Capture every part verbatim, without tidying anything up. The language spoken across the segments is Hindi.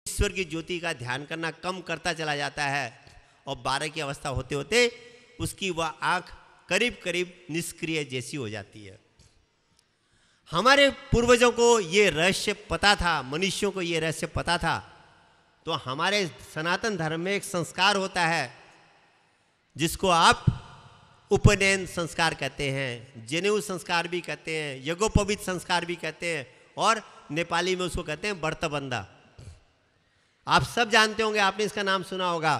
ईश्वर की ज्योति का ध्यान करना कम करता चला जाता है और बारह की अवस्था होते होते उसकी वह आंख करीब करीब निष्क्रिय जैसी हो जाती है। हमारे पूर्वजों को ये रहस्य पता था, मनुष्यों को ये रहस्य पता था। तो हमारे सनातन धर्म में एक संस्कार होता है जिसको आप उपनयन संस्कार कहते हैं, जनेऊ संस्कार भी कहते हैं, यज्ञोपवीत संस्कार भी कहते हैं, और नेपाली में उसको कहते हैं व्रतबंधा। आप सब जानते होंगे, आपने इसका नाम सुना होगा।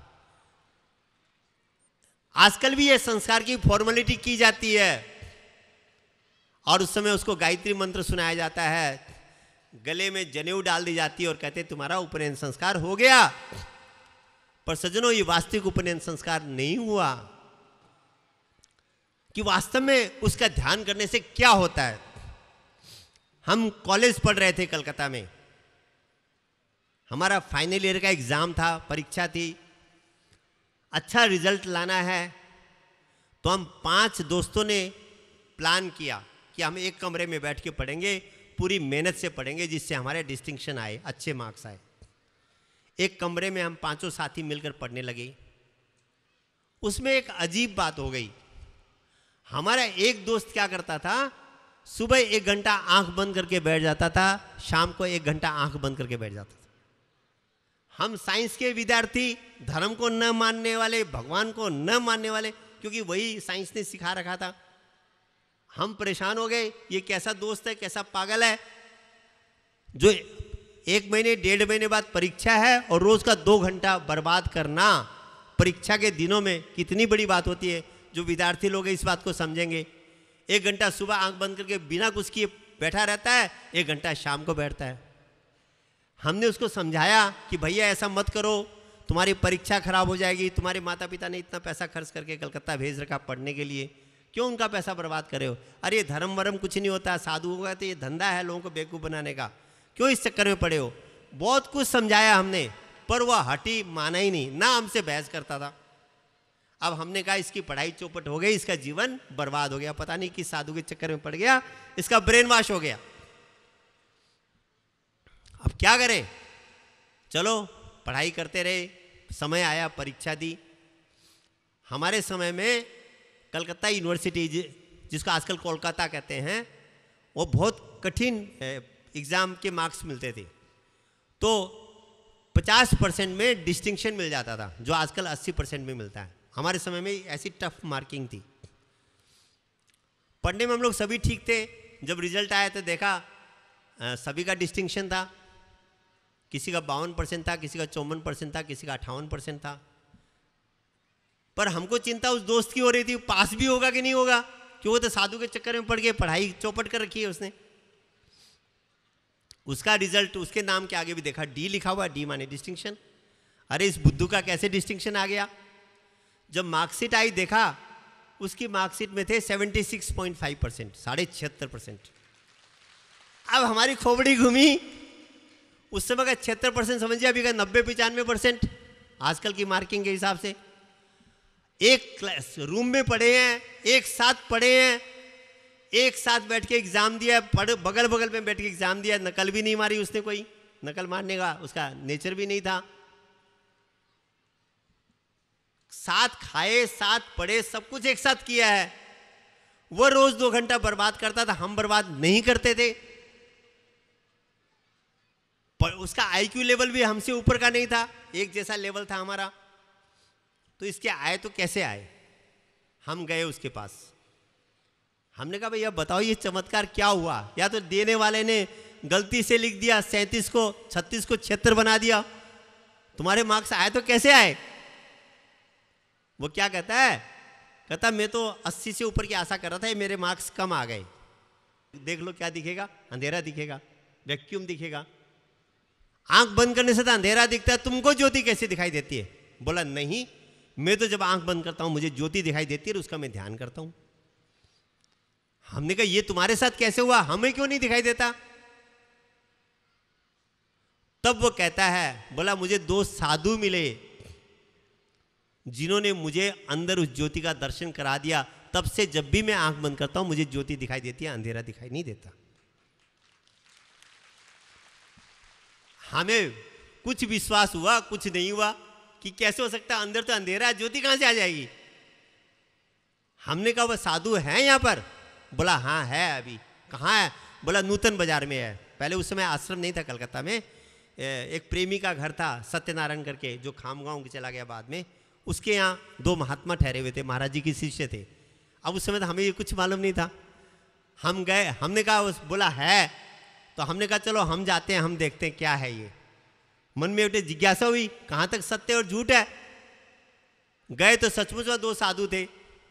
आजकल भी ये संस्कार की फॉर्मेलिटी की जाती है और उस समय उसको गायत्री मंत्र सुनाया जाता है, गले में जनेऊ डाल दी जाती है और कहते हैं तुम्हारा उपनयन संस्कार हो गया। पर सज्जनों, ये वास्तविक उपनयन संस्कार नहीं हुआ कि वास्तव में उसका ध्यान करने से क्या होता है। हम कॉलेज पढ़ रहे थे कलकत्ता में, हमारा फाइनल ईयर का एग्जाम था, परीक्षा थी, अच्छा रिजल्ट लाना है। तो हम पांच दोस्तों ने प्लान किया कि हम एक कमरे में बैठ के पढ़ेंगे, पूरी मेहनत से पढ़ेंगे जिससे हमारे डिस्टिंक्शन आए, अच्छे मार्क्स आए। एक कमरे में हम पांचों साथी मिलकर पढ़ने लगे। उसमें एक अजीब बात हो गई। हमारा एक दोस्त क्या करता था, सुबह एक घंटा आंख बंद करके बैठ जाता था, शाम को एक घंटा आंख बंद करके बैठ जाता था। हम साइंस के विद्यार्थी, धर्म को न मानने वाले, भगवान को न मानने वाले, क्योंकि वही साइंस ने सिखा रखा था, हम परेशान हो गए। ये कैसा दोस्त है, कैसा पागल है जो एक महीने डेढ़ महीने बाद परीक्षा है और रोज का दो घंटा बर्बाद करना परीक्षा के दिनों में कितनी बड़ी बात होती है। जो विद्यार्थी लोग इस बात को समझेंगे। एक घंटा सुबह आंख बंद करके बिना कुछ किए बैठा रहता है, एक घंटा शाम को बैठता है। हमने उसको समझाया कि भैया ऐसा मत करो, तुम्हारी परीक्षा खराब हो जाएगी, तुम्हारे माता पिता ने इतना पैसा खर्च करके कलकत्ता भेज रखा पढ़ने के लिए, क्यों उनका पैसा बर्बाद करे हो। अरे धर्म वरम कुछ नहीं होता, साधु होगा तो ये धंधा है लोगों को बेवकूफ़ बनाने का, क्यों इस चक्कर में पड़े हो। बहुत कुछ समझाया हमने, पर वह हटी, माना ही नहीं, ना हमसे बहस करता था। अब हमने कहा इसकी पढ़ाई चौपट हो गई, इसका जीवन बर्बाद हो गया, पता नहीं किस साधु के चक्कर में पड़ गया, इसका ब्रेन वॉश हो गया। अब क्या करें, चलो पढ़ाई करते रहे। समय आया, परीक्षा दी। हमारे समय में कलकत्ता यूनिवर्सिटी, जिसको आजकल कोलकाता कहते हैं, वो बहुत कठिन एग्ज़ाम के मार्क्स मिलते थे। तो पचास परसेंट में डिस्टिंक्शन मिल जाता था, जो आजकल अस्सी परसेंट में मिलता है। हमारे समय में ऐसी टफ मार्किंग थी। पढ़ने में हम लोग सभी ठीक थे। जब रिजल्ट आया तो देखा आ, सभी का डिस्टिंक्शन था। किसी का बावन परसेंट था, किसी का चौवन परसेंट था, किसी का अट्ठावन परसेंट था। पर हमको चिंता उस दोस्त की हो रही थी, पास भी होगा कि नहीं होगा, क्यों वो तो साधु के चक्कर में पड़ के पढ़ाई चौपट कर रखी है उसने। उसका रिजल्ट उसके नाम के आगे भी देखा, डी लिखा हुआ, डी माने डिस्टिंक्शन। अरे इस बुद्धू का कैसे डिस्टिंक्शन आ गया। जब मार्कशीट आई देखा, उसकी मार्कशीट में थे छिहत्तर पॉइंट पाँच परसेंट, साढ़े छिहत्तर परसेंट। अब हमारी खोपड़ी घूमी। उस समय का छिहत्तर परसेंट समझिए, अभी का नब्बे पचानवे परसेंट आजकल की मार्किंग के हिसाब से। एक क्लास रूम में पढ़े हैं, एक साथ पढ़े हैं, एक साथ बैठ के एग्जाम दिया, पढ़ बगल बगल में बैठ के एग्जाम दिया। नकल भी नहीं मारी उसने, कोई नकल मारने का उसका नेचर भी नहीं था। साथ खाए, साथ पढ़े, सब कुछ एक साथ किया है। वो रोज दो घंटा बर्बाद करता था, हम बर्बाद नहीं करते थे। पर उसका आईक्यू लेवल भी हमसे ऊपर का नहीं था, एक जैसा लेवल था हमारा। तो इसके आए तो कैसे आए। हम गए उसके पास, हमने कहा भैया बताओ ये चमत्कार क्या हुआ। या तो देने वाले ने गलती से लिख दिया सैंतीस को छत्तीस को छिहत्तर बना दिया, तुम्हारे मार्क्स आए तो कैसे आए। वो क्या कहता है, कहता मैं तो अस्सी से ऊपर की आशा कर रहा था, ये मेरे मार्क्स कम आ गए। देख लो क्या दिखेगा, अंधेरा दिखेगा, वैक्यूम दिखेगा। आंख बंद करने से तो अंधेरा दिखता है, तुमको ज्योति कैसे दिखाई देती है। बोला नहीं, मैं तो जब आंख बंद करता हूं मुझे ज्योति दिखाई देती है, उसका मैं ध्यान करता हूं। हमने कहा ये तुम्हारे साथ कैसे हुआ, हमें क्यों नहीं दिखाई देता। तब वो कहता है, बोला मुझे दो साधु मिले जिन्होंने मुझे अंदर उस ज्योति का दर्शन करा दिया। तब से जब भी मैं आंख बंद करता हूं मुझे ज्योति दिखाई देती है, अंधेरा दिखाई नहीं देता। हमें कुछ विश्वास हुआ, कुछ नहीं हुआ कि कैसे हो सकता है, अंदर तो अंधेरा है, ज्योति कहाँ से आ जाएगी। हमने कहा वह साधु है यहाँ पर? बोला हाँ है। अभी कहाँ है? बोला नूतन बाजार में है। पहले उस समय आश्रम नहीं था कलकत्ता में, एक प्रेमी का घर था सत्यनारायण करके, जो खामगांव के चला गया बाद में। उसके यहाँ दो महात्मा ठहरे हुए थे, महाराज जी के शिष्य थे। अब उस समय तो हमें ये कुछ मालूम नहीं था। हम गए, हमने कहा, उस बोला है, तो हमने कहा चलो हम जाते हैं, हम देखते हैं क्या है ये। मन में उठे जिज्ञासा हुई कहाँ तक सत्य और झूठ है। गए तो सचमुच दो साधु थे।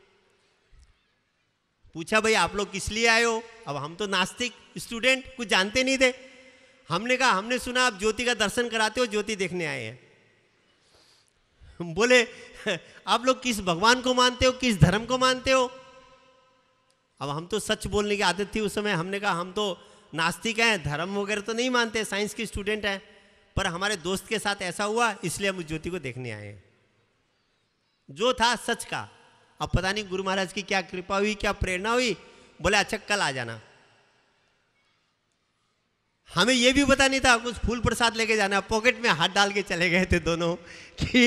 पूछा भाई आप लोग किस लिए आए हो? अब हम तो नास्तिक स्टूडेंट, कुछ जानते नहीं थे। हमने कहा हमने सुना आप ज्योति का दर्शन कराते हो, ज्योति देखने आए हैं। बोले आप लोग किस भगवान को मानते हो, किस धर्म को मानते हो? अब हम तो सच बोलने की आदत थी उस समय। हमने कहा हम तो नास्तिक हैं, धर्म वगैरह तो नहीं मानते, साइंस के स्टूडेंट हैं, पर हमारे दोस्त के साथ ऐसा हुआ इसलिए हम उस ज्योति को देखने आए हैं। जो था सच का। अब पता नहीं गुरु महाराज की क्या कृपा हुई, क्या प्रेरणा हुई। बोले अच्छा कल आ जाना। हमें यह भी पता नहीं था कुछ फूल प्रसाद लेके जाना। पॉकेट में हाथ डाल के चले गए थे दोनों कि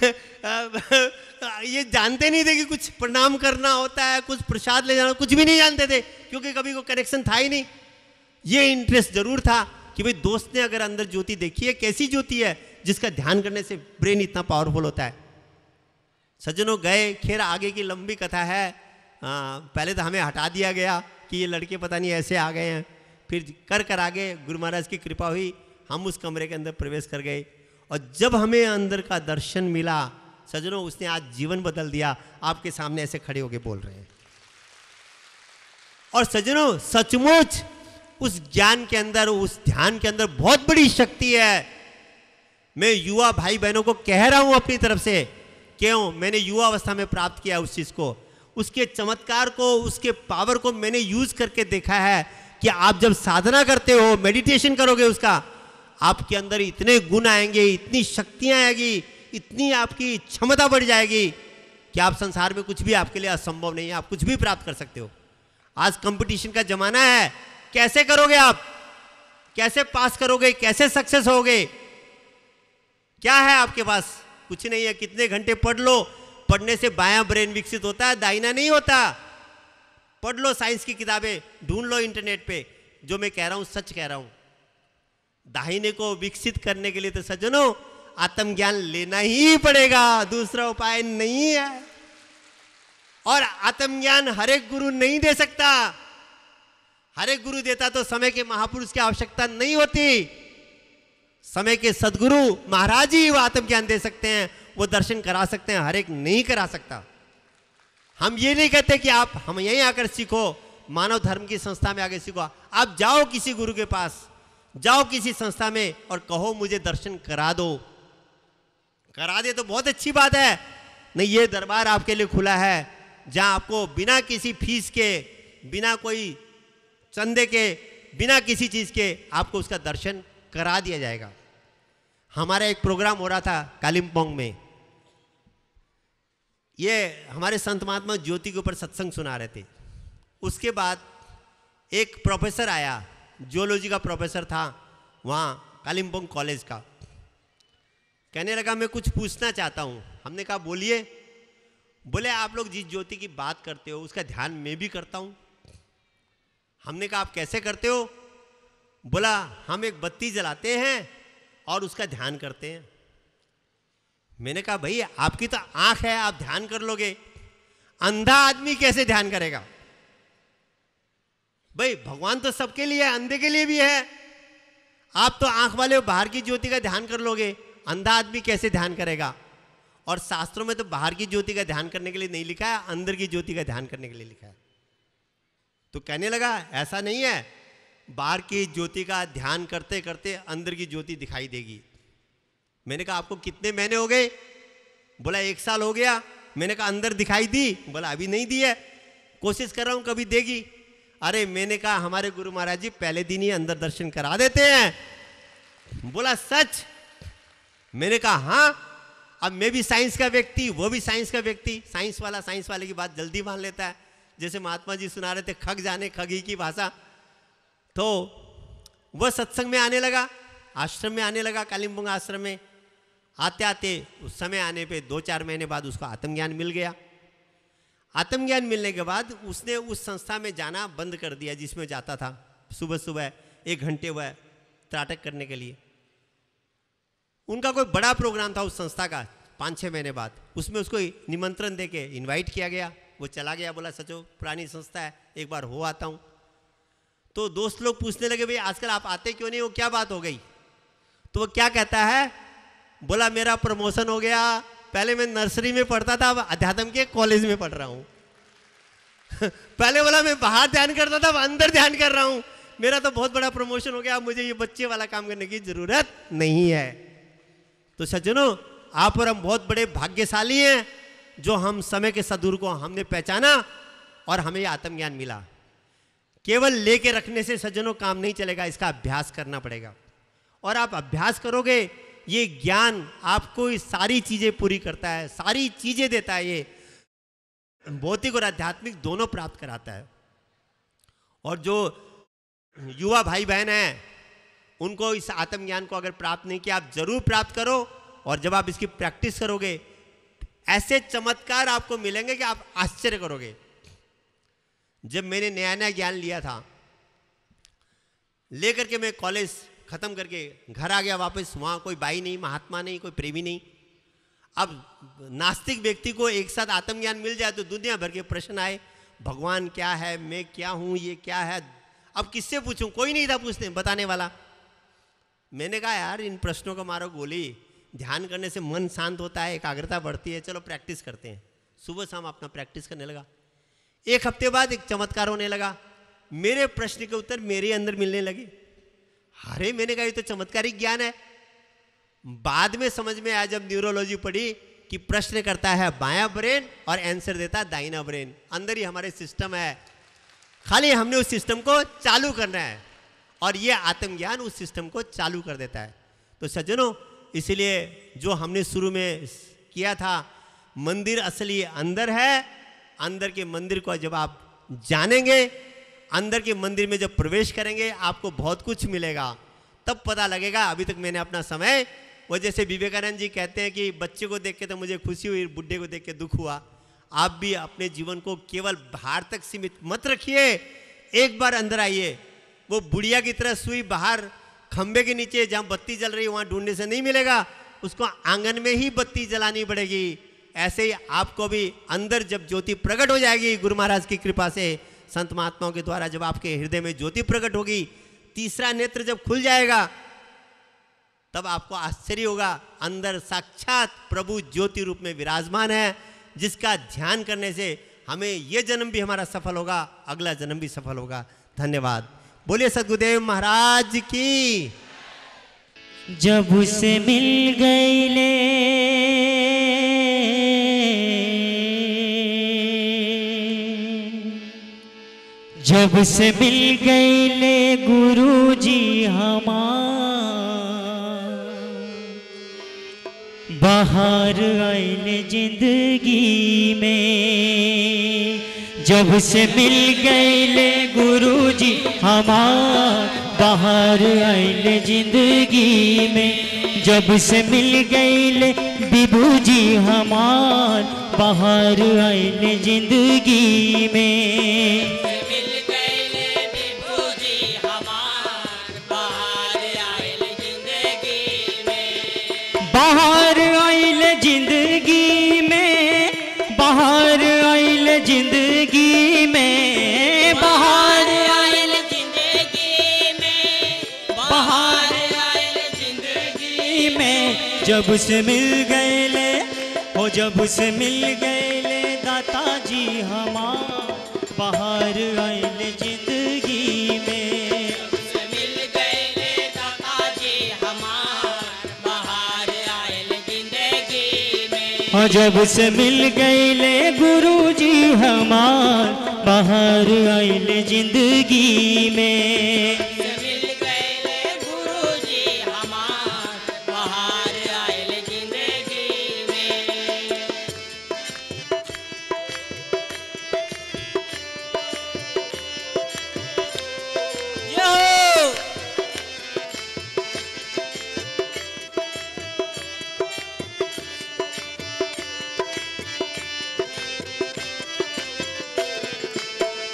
ये जानते नहीं थे कि कुछ प्रणाम करना होता है, कुछ प्रसाद ले जाना, कुछ भी नहीं जानते थे, क्योंकि कभी कोई कनेक्शन था ही नहीं। ये इंटरेस्ट जरूर था कि भाई दोस्त ने अगर अंदर ज्योति देखी है, कैसी ज्योति है जिसका ध्यान करने से ब्रेन इतना पावरफुल होता है। सज्जनों गए, खैर आगे की लंबी कथा है। आ, पहले तो हमें हटा दिया गया कि ये लड़के पता नहीं ऐसे आ गए हैं। फिर कर कर आगे गुरु महाराज की कृपा हुई, हम उस कमरे के अंदर प्रवेश कर गए। और जब हमें अंदर का दर्शन मिला सज्जनों, उसने आज जीवन बदल दिया। आपके सामने ऐसे खड़े होके बोल रहे हैं। और सज्जनों सचमुच उस ज्ञान के अंदर, उस ध्यान के अंदर बहुत बड़ी शक्ति है। मैं युवा भाई बहनों को कह रहा हूं अपनी तरफ से, क्यों मैंने युवा अवस्था में प्राप्त किया उस चीज को, उसके चमत्कार को, उसके पावर को मैंने यूज करके देखा है कि आप जब साधना करते हो, मेडिटेशन करोगे, उसका आपके अंदर इतने गुण आएंगे, इतनी शक्तियां आएगी, इतनी आपकी क्षमता बढ़ जाएगी कि आप संसार में कुछ भी आपके लिए असंभव नहीं है, आप कुछ भी प्राप्त कर सकते हो। आज कंपटीशन का जमाना है, कैसे करोगे आप, कैसे पास करोगे, कैसे सक्सेस होगे? क्या है आपके पास? कुछ नहीं है। कितने घंटे पढ़ लो, पढ़ने से बायां ब्रेन विकसित होता है, दाहिना नहीं होता। पढ़ लो साइंस की किताबें, ढूंढ लो इंटरनेट पे। जो मैं कह रहा हूं सच कह रहा हूं। दाहिने को विकसित करने के लिए तो सज्जनों आत्मज्ञान लेना ही पड़ेगा, दूसरा उपाय नहीं है। और आत्मज्ञान हर एक गुरु नहीं दे सकता। हर एक गुरु देता तो समय के महापुरुष की आवश्यकता नहीं होती। समय के सदगुरु महाराज ही वो आत्मज्ञान दे सकते हैं, वो दर्शन करा सकते हैं, हर एक नहीं करा सकता। हम ये नहीं कहते कि आप हम यहीं आकर सीखो, मानव धर्म की संस्था में आगे सीखो। आप जाओ किसी गुरु के पास, जाओ किसी संस्था में और कहो मुझे दर्शन करा दो। करा दे तो बहुत अच्छी बात है। नहीं, ये दरबार आपके लिए खुला है, जहां आपको बिना किसी फीस के, बिना कोई चंदे के, बिना किसी चीज के आपको उसका दर्शन करा दिया जाएगा। हमारा एक प्रोग्राम हो रहा था कालिम्पोंग में। ये हमारे संत महात्मा ज्योति के ऊपर सत्संग सुना रहे थे। उसके बाद एक प्रोफेसर आया, जियोलॉजी का प्रोफेसर था वहाँ कालिम्पोंग कॉलेज का। कहने लगा मैं कुछ पूछना चाहता हूँ। हमने कहा बोलिए। बोले आप लोग जिस ज्योति की बात करते हो उसका ध्यान मैं भी करता हूँ। हमने कहा आप कैसे करते हो? बोला हम एक बत्ती जलाते हैं और उसका ध्यान करते हैं। मैंने कहा भाई आपकी तो आंख है, आप ध्यान कर लोगे, अंधा आदमी कैसे ध्यान करेगा? भाई भगवान तो सबके लिए है, अंधे के लिए भी है। आप तो आंख वाले बाहर की ज्योति का ध्यान कर लोगे, अंधा आदमी कैसे ध्यान करेगा? और शास्त्रों में तो बाहर की ज्योति का ध्यान करने के लिए नहीं लिखा है, अंदर की ज्योति का ध्यान करने के लिए लिखा है। तो कहने लगा ऐसा नहीं है, बाहर की ज्योति का ध्यान करते करते अंदर की ज्योति दिखाई देगी। मैंने कहा आपको कितने महीने हो गए? बोला एक साल हो गया। मैंने कहा अंदर दिखाई दी? बोला अभी नहीं दी है, कोशिश कर रहा हूं कभी देगी। अरे मैंने कहा हमारे गुरु महाराज जी पहले दिन ही अंदर दर्शन करा देते हैं। बोला सच? मैंने कहा हाँ। अब मैं भी साइंस का व्यक्ति, वो भी साइंस का व्यक्ति। साइंस वाला साइंस वाले की बात जल्दी मान लेता है। जैसे महात्मा जी सुना रहे थे खग जाने खगी की भाषा, तो वह सत्संग में आने लगा। आश्रम में आने लगा, कालिम्पोंग आश्रम में। आते आते उस समय आने पे दो चार महीने बाद उसको आत्मज्ञान मिल गया। आत्मज्ञान मिलने के बाद उसने उस संस्था में जाना बंद कर दिया जिसमें जाता था सुबह सुबह एक घंटे वह त्राटक करने के लिए। उनका कोई बड़ा प्रोग्राम था उस संस्था का पाँच छः महीने बाद, उसमें उसको निमंत्रण दे के इन्वाइट किया गया। वो चला गया, बोला सचो पुरानी संस्था है, एक बार हो आता हूँ। तो दोस्त लोग पूछने लगे भाई आजकल आप आते क्यों नहीं हो, क्या बात हो गई? तो वो क्या कहता है, बोला मेरा प्रमोशन हो गया, पहले मैं नर्सरी में पढ़ता था, अब अध्यात्म के कॉलेज में पढ़ रहा हूँ। पहले बोला मैं बाहर ध्यान करता था, अब अंदर ध्यान कर रहा हूँ, मेरा तो बहुत बड़ा प्रमोशन हो गया, मुझे ये बच्चे वाला काम करने की जरूरत नहीं है। तो सज्जनों, आप और हम बहुत बड़े भाग्यशाली हैं जो हम समय के सदुर को हमने पहचाना और हमें आत्मज्ञान मिला। केवल लेके रखने से सज्जनों काम नहीं चलेगा, इसका अभ्यास करना पड़ेगा। और आप अभ्यास करोगे, ये ज्ञान आपको ये सारी चीजें पूरी करता है, सारी चीजें देता है, ये भौतिक और आध्यात्मिक दोनों प्राप्त कराता है। और जो युवा भाई बहन हैं उनको इस आत्मज्ञान को अगर प्राप्त नहीं किया, आप जरूर प्राप्त करो। और जब आप इसकी प्रैक्टिस करोगे, ऐसे चमत्कार आपको मिलेंगे कि आप आश्चर्य करोगे। जब मैंने नया नया ज्ञान लिया था, लेकर के मैं कॉलेज खत्म करके घर आ गया वापस, वहाँ कोई भाई नहीं, महात्मा नहीं, कोई प्रेमी नहीं। अब नास्तिक व्यक्ति को एक साथ आत्मज्ञान मिल जाए तो दुनिया भर के प्रश्न आए, भगवान क्या है, मैं क्या हूँ, ये क्या है। अब किससे पूछूं, कोई नहीं था पूछने बताने वाला। मैंने कहा यार इन प्रश्नों को मारो गोली, ध्यान करने से मन शांत होता है, एकाग्रता बढ़ती है, चलो प्रैक्टिस करते हैं। सुबह शाम अपना प्रैक्टिस करने लगा। एक हफ्ते बाद एक चमत्कार होने लगा, मेरे प्रश्न के उत्तर मेरे अंदर मिलने लगे। अरे मैंने कहा ये तो चमत्कारिक ज्ञान है। बाद में समझ में आया जब न्यूरोलॉजी पढ़ी कि प्रश्न करता है बायां ब्रेन और आंसर देता है दाहिना ब्रेन। अंदर ही हमारे सिस्टम है, खाली हमने उस सिस्टम को चालू करना है और ये आत्मज्ञान उस सिस्टम को चालू कर देता है। तो सज्जनों, इसलिए जो हमने शुरू में किया था, मंदिर असली अंदर है। अंदर के मंदिर को जब आप जानेंगे, अंदर के मंदिर में जब प्रवेश करेंगे, आपको बहुत कुछ मिलेगा। तब पता लगेगा। अभी तक मैंने अपना समय, वो जैसे विवेकानंद जी कहते हैं कि बच्चे को देख के तो मुझे खुशी हुई, बुढ़े को देख के दुख हुआ। आप भी अपने जीवन को केवल बाहर तक सीमित मत रखिए, एक बार अंदर आइए। वो बुढ़िया की तरह सुई बाहर खंबे के नीचे जहाँ बत्ती जल रही है वहाँ ढूंढने से नहीं मिलेगा, उसको आंगन में ही बत्ती जलानी पड़ेगी। ऐसे ही आपको भी अंदर जब ज्योति प्रकट हो जाएगी, गुरु महाराज की कृपा से, संत महात्माओं के द्वारा जब आपके हृदय में ज्योति प्रकट होगी, तीसरा नेत्र जब खुल जाएगा, तब आपको आश्चर्य होगा, अंदर साक्षात प्रभु ज्योति रूप में विराजमान है, जिसका ध्यान करने से हमें यह जन्म भी हमारा सफल होगा, अगला जन्म भी सफल होगा। धन्यवाद। बोलिए सद्गुरुदेव महाराज की। जब उसे मिल गई ले जब से मिल गई ले गुरु जी हमार, बाहर आइले जिंदगी में। जब से मिल गई ले गुरु जी हमार, बाहर आइले जिंदगी में। जब से मिल गई ले विभू जी हमार, बाहर आइले जिंदगी में। बाहर आइल जिंदगी में, बाहर आइल जिंदगी में, बाहर आइल जिंदगी में, बाहर आइल जिंदगी में। जब से मिल गए ले, हो जब से मिल गए ले दाता जी हमार, बाहर आइल जिंदगी में। और जब से मिल गई ले गुरु जी हमार, बाहर आइले जिंदगी में। मिल गई ले गुरु जी हमार, बाहर आइले जिंदगी में। यो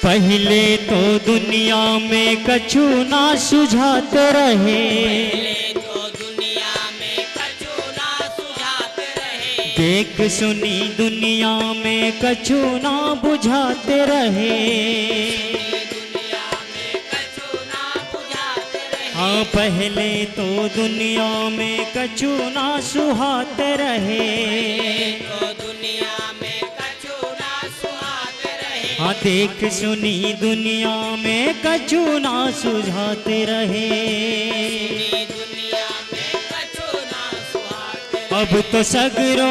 पहले तो दुनिया में कछु ना सुझाते रहे, पहले तो दुनिया में कछु ना सुझाते रहे, देख सुनी दुनिया में कछु ना बुझाते रहे। दुनिया में कछु ना बुझाते रहे, हाँ पहले तो दुनिया में कछु ना सुहाते रहे, तो दुनिया में कछु ना सुहाते रहे, हाँ देख सुनी दुनिया में कछु ना सुझाते रहे। दुनिया में कछु ना सुहाते रहे। अब तो सगरो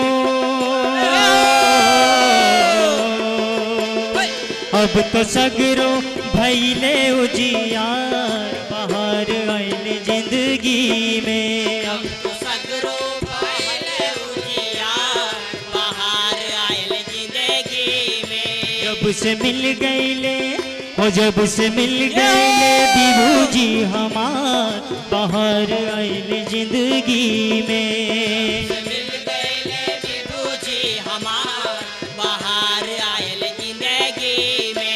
अब तो सगरो भैले उजियार, बाहर आइल जिंदगी में। अब तो सगरो पहले उजियार, बाहर आयल जिंदगी में। जब से मिल गईले हो जब से मिल गईले विभू जी हमार, बाहर आइल जिंदगी में। मिल गए विभू जी हमार, बाहर आयल जिंदगी में।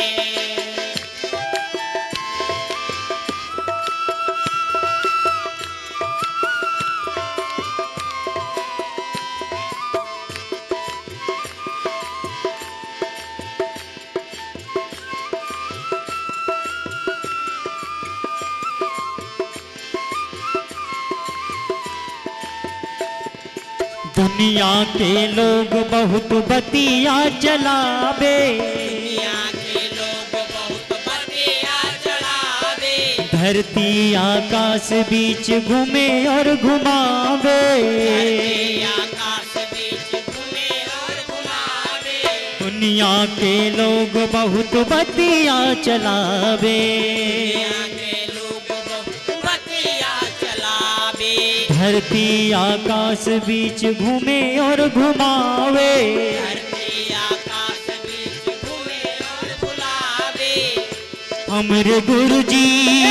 दुनिया के लोग बहुत बतिया चलावे, दुनिया के लोग बहुत बतिया चढ़ावे, धरती आकाश बीच घूमे और घुमावे। आकाश बीच घूमे और घुमावे। दुनिया के लोग बहुत बतिया चलावे, दुनिया के लोग बहुत बतिया चलावे, धरती आकाश बीच घूमे और घुमावे। धरती आकाश बीच घूमे और बुलावे। हमरे गुरुजी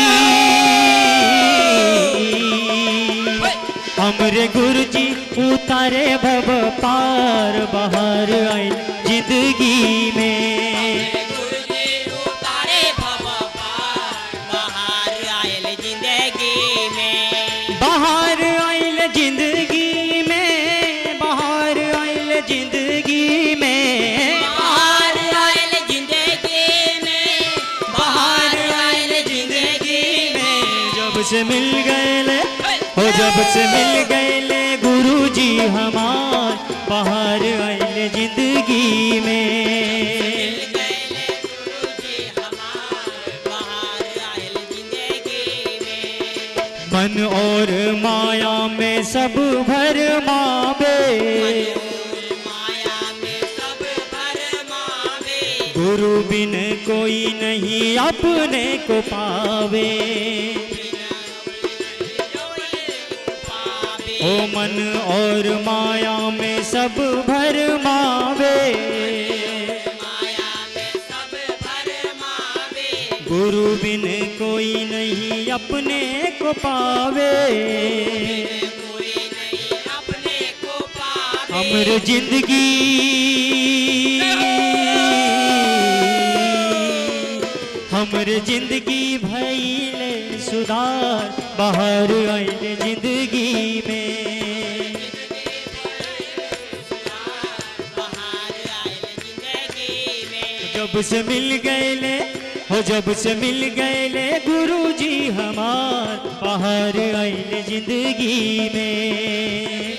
हमरे गुरुजी उतारे भव पार, बाहर आइल जिंदगी में। गुरुजी उतारे भव पार, बाहर आयल जिंदगी में। बाहर आइल जिंदगी में, बाहर आइल जिंदगी में, बाहर आयल जिंदगी में, बाहर आयल जिंदगी में। जब से मिल गए हो जब से मिल गए गुरु जी हमार, बाहर आइल जिंदगी में। गुरुजी हमार, बाहर आयल जिंदगी में। मन और माया में सब भर मावे, माया में सब भरमावे। गुरु बिन कोई नहीं अपने को पावे। ओ मन और माया में सब भर मावे, माया में सब भरमावे। गुरु बिन कोई नहीं अपने को पावे। कोई नहीं अपने को पावे। हमर जिंदगी हमर जिंदगी भइले सुधार, बाहर आइल जिंदगी में। बाहर आयल जिंदगी में। जब से मिल गए हो जब से मिल गए गुरु जी हमार, बाहर आइल जिंदगी में।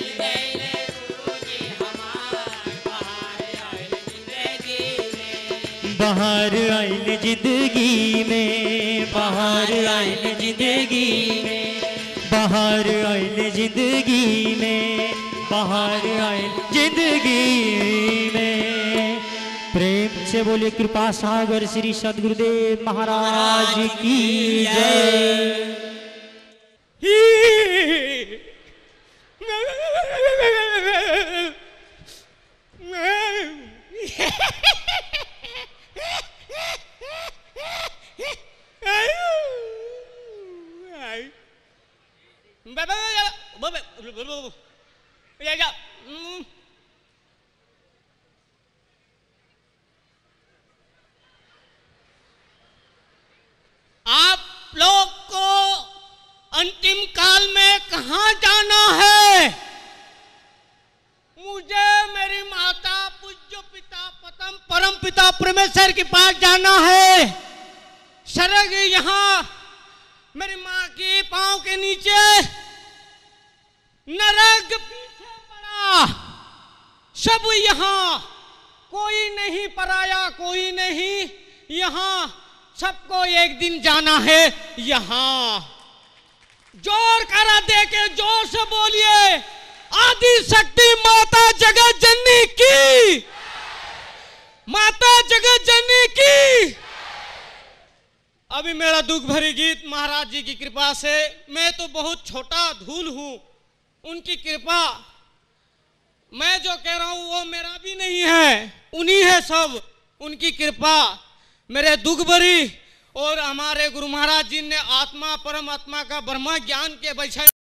बाहर आइल जिंदगी में, बाहर आइल जिंदगी में, बाहर आइल जिंदगी में, बाहर आइल जिंदगी में। प्रेम से बोले कृपा सागर श्री सद्गुरुदेव महाराज की जय। ईश्वर के पास जाना है। सरग यहाँ मेरी माँ के पाँव के नीचे, नरक पीछे पड़ा, सब यहाँ, कोई नहीं पराया, कोई नहीं यहाँ, सबको एक दिन जाना है यहाँ। जोर करा दे के जोर से बोलिए, आदि शक्ति माता जगत जननी की, माता जगत जननी की। अभी मेरा दुख भरी गीत महाराज जी की कृपा से, मैं तो बहुत छोटा धूल हूं, उनकी कृपा, मैं जो कह रहा हूं वो मेरा भी नहीं है, उन्हीं है सब, उनकी कृपा मेरे दुख भरी। और हमारे गुरु महाराज जी ने आत्मा परमात्मा का ब्रह्म ज्ञान के विषय